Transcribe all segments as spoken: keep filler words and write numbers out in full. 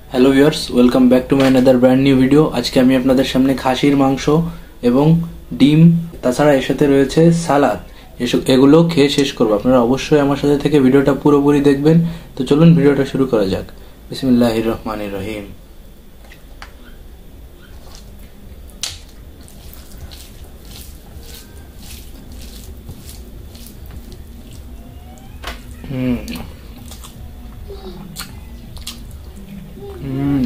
Hello viewers, welcome back to my another brand new video. আজকে আমি আপনাদের সামনে খাসির মাংস এবং ডিম, তাছাড়া এর সাথে রয়েছে সালাদ, এসব এগুলো খেয়ে শেষ করবো। আপনারা অবশ্যই আমার সাথে থেকে ভিডিওটা পুরোপুরি দেখবেন। তো চলুন ভিডিওটা শুরু করা যাক। বিসমিল্লাহির রহমানির রহিম। হুম হুম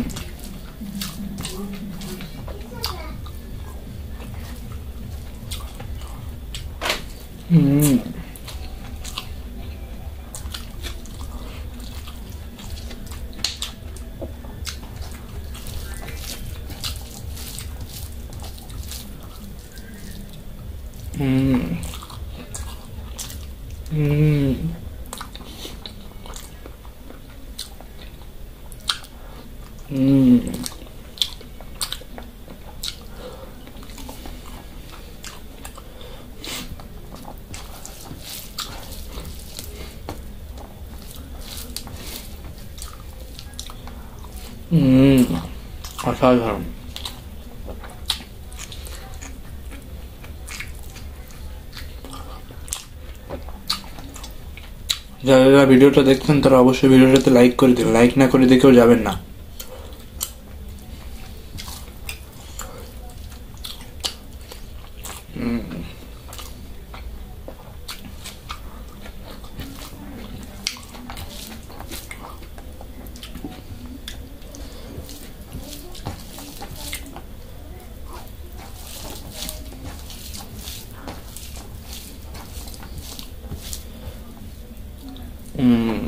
হুম হুম হুম হুম হুম অসাধারণ। যারা যারা ভিডিওটা দেখছেন তারা অবশ্যই ভিডিওটাতে লাইক করে দিন, লাইক না করে দেখেও যাবেন না। হুম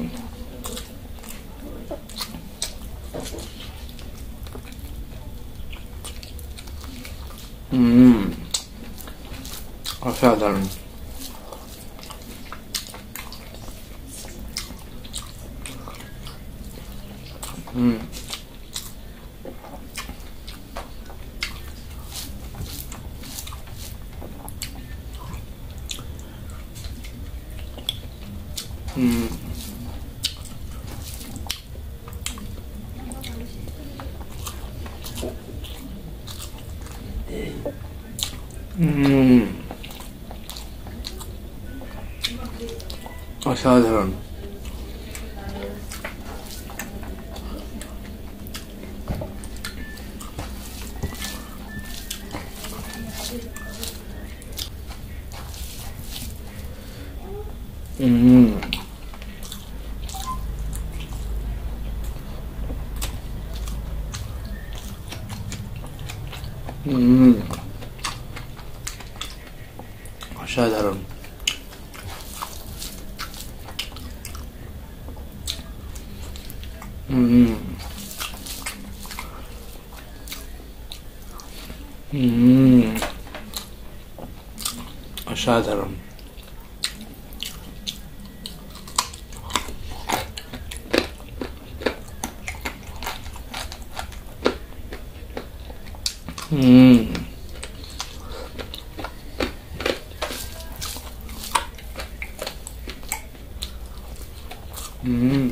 হুম অসাধারণ। হুম হুম হুম অসাধারণ। হুম হুম অসাধারণ। হুম হুম অসাধারণ। হুম হুম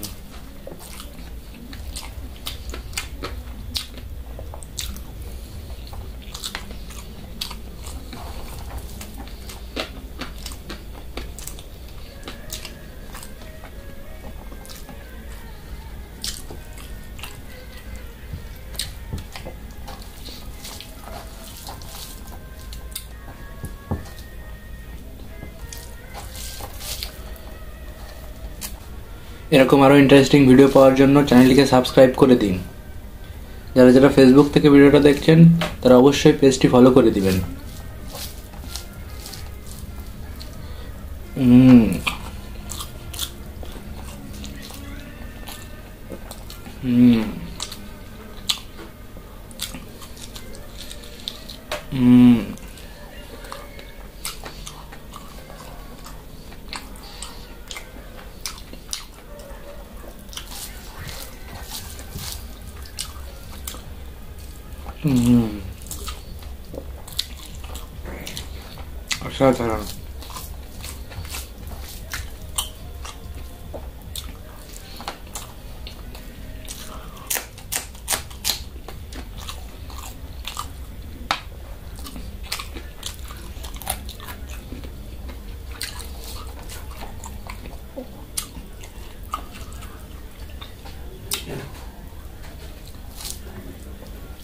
এরকম আরো ইন্টারেস্টিং ভিডিও পাওয়ার জন্য চ্যানেলটিকে সাবস্ক্রাইব করে দিন। যারা যারা ফেসবুক থেকে ভিডিওটা দেখছেন তারা অবশ্যই পেজটি ফলো করে দিবেন। হুম হুম হুম হুম অসাধারণ।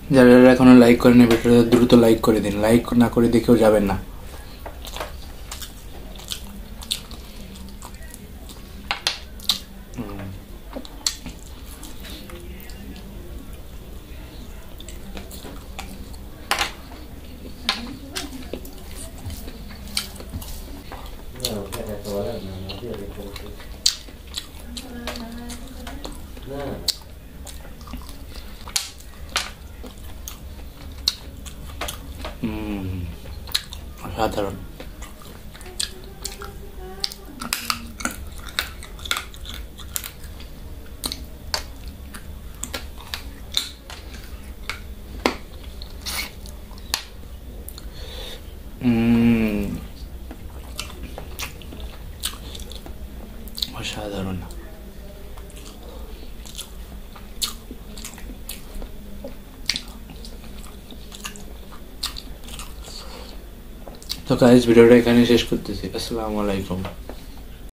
যারা যারা এখনো লাইক করেন ভিডিওটা দ্রুত লাইক করে দিন, লাইক না করে দেখেও যাবেন না। হুম, অসাধারণ। হুম, অসাধারণ। তো গাইস ভিডিওটা এখানে শেষ করতেছি। আসসালামু আলাইকুম।